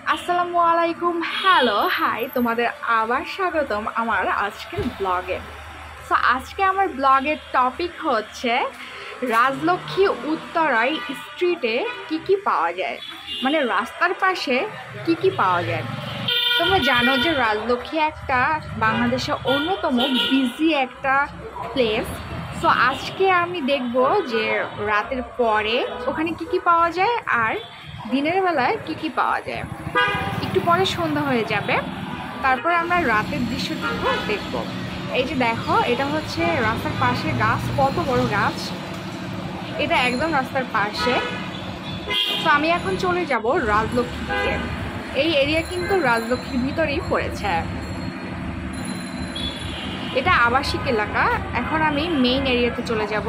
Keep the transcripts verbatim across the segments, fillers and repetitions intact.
আসসালামু আলাইকুম, hello, high, তোমাদের আবার স্বাগতম আমার আজকের ব্লগে। সো আজকে আমার ব্লগের টপিক হচ্ছে রাজলক্ষ্মী উত্তরায় স্ট্রিটে কি কি পাওয়া যায়, মানে রাস্তার পাশে কি কি পাওয়া যায়। তোমরা জানো যে রাজলক্ষ্মী একটা বাংলাদেশের অন্যতম বিজি একটা প্লেস। সো আজকে আমি দেখব যে রাতের পরে ওখানে কি কি পাওয়া যায় আর দিনের বেলায় কি কি পাওয়া যায়। একটু পরে সন্ধ্যা হয়ে যাবে, তারপর আমরা রাতের দৃশ্যটুকু দেখব। এই যে দেখো, এটা হচ্ছে রাস্তার পাশে গাছ, কত বড় গাছ, এটা একদম রাস্তার পাশে। তো আমি এখন চলে যাব রাজলক্ষ্মীতে। এই এরিয়া কিন্তু রাজলক্ষ্মীর ভিতরেই পড়েছে, এটা আবাসিক এলাকা। এখন আমি মেইন এরিয়াতে চলে যাব।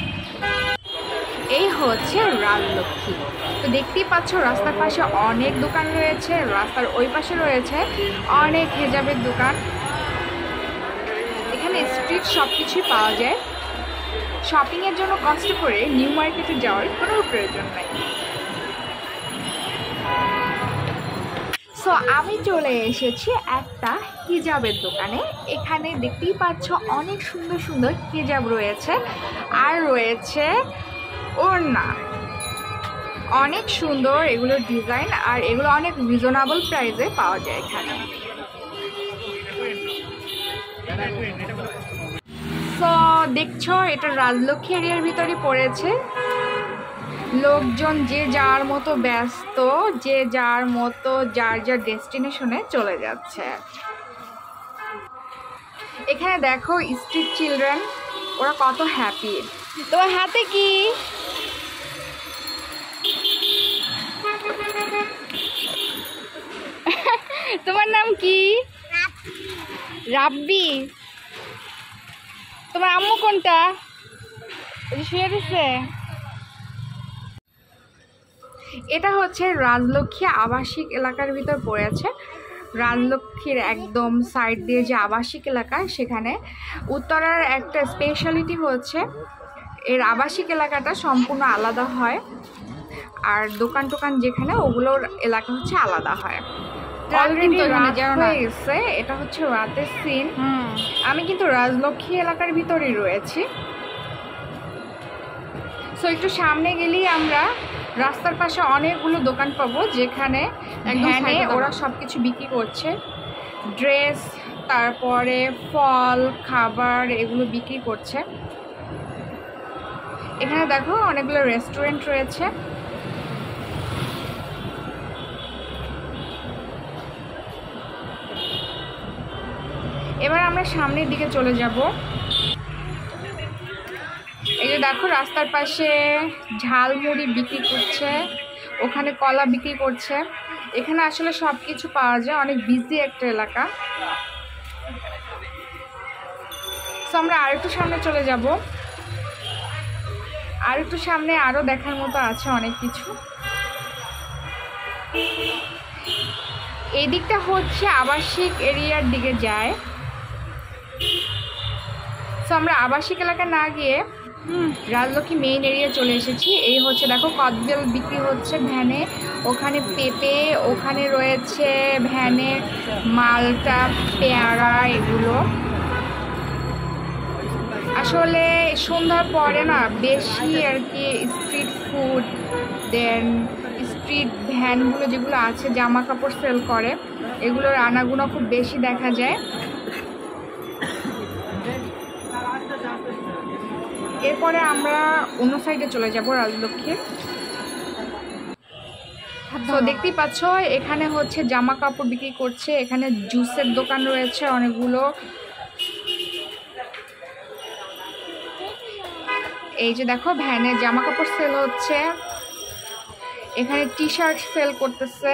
এই হচ্ছে রাজলক্ষ্মী। তো দেখতেই পাচ্ছ রাস্তার পাশে অনেক দোকান রয়েছে, রাস্তার ওই পাশে রয়েছে অনেক হেজাবের দোকান। এখানে স্ট্রিট সব কিছুই পাওয়া যায়। শপিংয়ের জন্য কষ্ট করে নিউ মার্কেটে যাওয়ার কোনো প্রয়োজন নাই। সো আমি চলে এসেছি একটা হিজাবের দোকানে। এখানে দেখতেই পাচ্ছ অনেক সুন্দর সুন্দর হিজাব রয়েছে, আর রয়েছে ওড়না, অনেক সুন্দর এগুলোর ডিজাইন, আর এগুলো অনেক রিজনেবল প্রাইসে পাওয়া যায় এখানে। সো দেখছো এটা রাজলক্ষ্মী এরিয়ার ভিতরে পড়েছে। লোকজন যে যার মতো ব্যস্ত, যে যার মতো যার যার ডেস্টিনেশনে চলে যাচ্ছে। এখানে দেখো স্ট্রিট চিলড্রেন, ওরা কত হ্যাপি। তোমার হাতে কি? তোমার নাম কি? রাব্বি। তোমার আম্মু কোনটা? শুয়ে দিছে। এটা হচ্ছে রাজলক্ষ্মী আবাসিক এলাকার ভিতর পড়েছে। রাজলক্ষ্মীর একদম সাইড দিয়ে যে আবাসিক এলাকা, সেখানে উত্তরার একটা স্পেশালিটি হচ্ছে এর আবাসিক এলাকাটা সম্পূর্ণ আলাদা হয়, আর দোকান টোকান যেখানে ওগুলোর এলাকা হচ্ছে আলাদা হয়। এটা হচ্ছে রাতের সিন। আমি কিন্তু রাজলক্ষ্মী এলাকার ভিতরেই রয়েছি। সো একটু সামনে গেলেই আমরা রাস্তার পাশে অনেকগুলো দোকান পাবো, যেখানে ভ্যানে ওরা সব কিছু বিক্রি করছে। ড্রেস, তারপরে ফল, খাবার, এগুলো বিক্রি করছে। এখানে দেখো অনেকগুলো রেস্টুরেন্ট রয়েছে। এবার আমরা সামনের দিকে চলে যাব। এই যে দেখো রাস্তার পাশে ঝালমুড়ি বিক্রি করছে, ওখানে কলা বিক্রি করছে। এখানে আসলে সব কিছু পাওয়া যায়, অনেক বিজি একটা এলাকা। তো আমরা আর একটু সামনে চলে যাব। আর একটু সামনে আরও দেখার মতো আছে অনেক কিছু। এই দিকটা হচ্ছে আবাসিক এরিয়ার দিকে যায়। তো আমরা আবাসিক এলাকা না গিয়ে রাজলক্ষ্মী মেইন এরিয়া চলে এসেছি। এই হচ্ছে দেখো কদবেল বিক্রি হচ্ছে ভ্যানে, ওখানে পেঁপে, ওখানে রয়েছে ভ্যানে মালটা, পেয়ারা, এগুলো। আসলে সন্ধ্যার পরে না বেশি আর কি স্ট্রিট ফুড, দেন স্ট্রিট ভ্যানগুলো যেগুলো আছে জামা কাপড় সেল করে, এগুলোর আনাগুনা খুব বেশি দেখা যায়। এরপরে আমরা অন্য সাইডে চলে যাব রাজলক্ষ্মীর। তো দেখতেই পাচ্ছ এখানে হচ্ছে জামা কাপড় বিক্রি করছে, এখানে জুসের দোকান রয়েছে অনেকগুলো। এই যে দেখো ভ্যানে জামা কাপড় সেল হচ্ছে, এখানে টি শার্ট সেল করতেছে।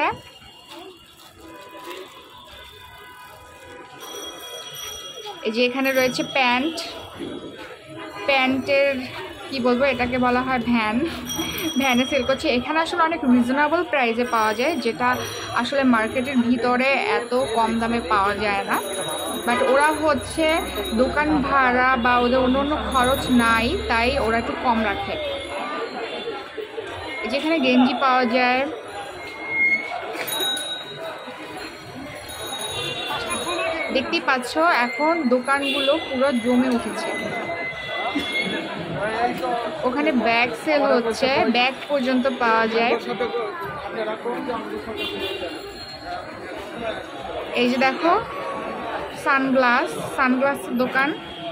এই যে এখানে রয়েছে প্যান্ট, প্যান্টের কি বলবো, এটাকে বলা হয় ভ্যান, ভ্যানে সেল করছে। এখানে আসলে অনেক রিজনেবল প্রাইসে পাওয়া যায়, যেটা আসলে মার্কেটের ভিতরে এত কম দামে পাওয়া যায় না। বাট ওরা হচ্ছে দোকান ভাড়া বা ওদের অন্য অন্য খরচ নাই, তাই ওরা একটু কম রাখে। যেখানে গেঞ্জি পাওয়া যায়, দেখতেই পাচ্ছ এখন দোকানগুলো পুরো জমে উঠেছে। ওখানে ব্যাগ সেল হচ্ছে, ব্যাগ পর্যন্ত পাওয়া যায়। এই যে দেখো সানগ্লাস, সানগ্লাসের দোকান,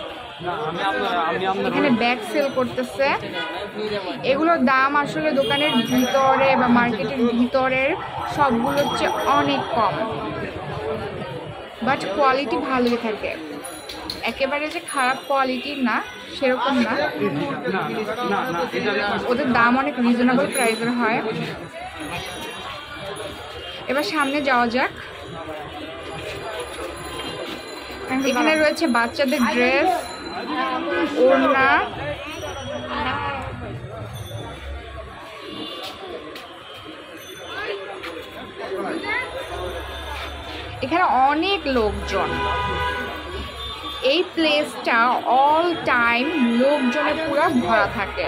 এখানে ব্যাগ সেল করতেছে। এগুলোর দাম আসলে দোকানের ভিতরে বা মার্কেটের ভিতরের সবগুলো হচ্ছে অনেক কম, বাট কোয়ালিটি ভালোই থাকে, একেবারে যে খারাপ কোয়ালিটির না সেরকম না, ওদের দাম অনেক রিজনেবল প্রাইসের হয়। এবার সামনে যাওয়া যাক। এখানে রয়েছে বাচ্চাদের ড্রেস, ওড়না, এখানে অনেক লোকজন। এই প্লেসটা অল টাইম লোকজনে পুরো ভরা থাকে,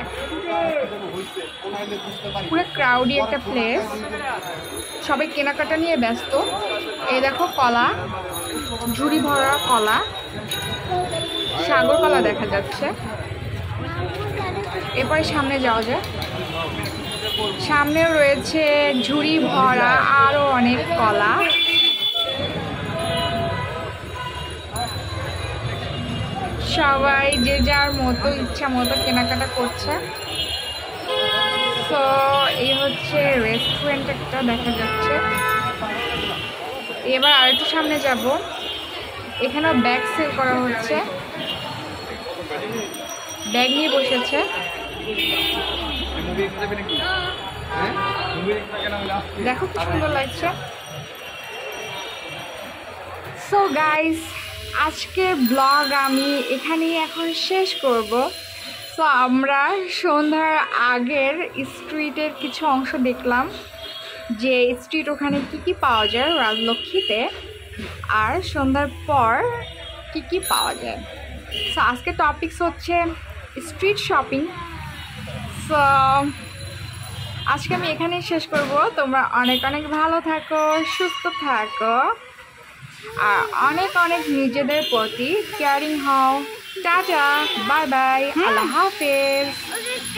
পুরো ক্রাউডি একটা প্লেস, সবাই কেনাকাটা নিয়ে ব্যস্ত। এই দেখো কলা, ঝুড়ি ভরা কলা, সাগর কলা দেখা যাচ্ছে। এরপরে সামনে যাওয়া যায়, সামনেও রয়েছে ঝুড়ি ভরা আরো অনেক কলা। সবাই যে যার মতো ইচ্ছা মতো কেনাকাটা করছে। তো এই হচ্ছে রেস্টুরেন্ট একটা দেখা যাচ্ছে। এবার আরেকটু সামনে যাব, এখানেও ব্যাগ সেল করা হচ্ছে, ব্যাগ নিয়ে বসেছে। দেখো কি সুন্দর লাগছে। সো গাইস, আজকে ব্লগ আমি এখানেই এখন শেষ করব। সো আমরা সন্ধ্যার আগের স্ট্রিটের কিছু অংশ দেখলাম, যে স্ট্রিট ওখানে কি কি পাওয়া যায় রাজলক্ষ্মীতে, আর সন্ধ্যার পর কি কি পাওয়া যায়। সো আজকে টপিকস হচ্ছে স্ট্রিট শপিং। সো আজকে আমি এখানেই শেষ করব। তোমরা অনেক অনেক ভালো থাকো, সুস্থ থাকো, আর অনেক অনেক নিজেদের প্রতি কেয়ারিং হও। টাটা, বাই বাই, আল্লাহ হাফেজ।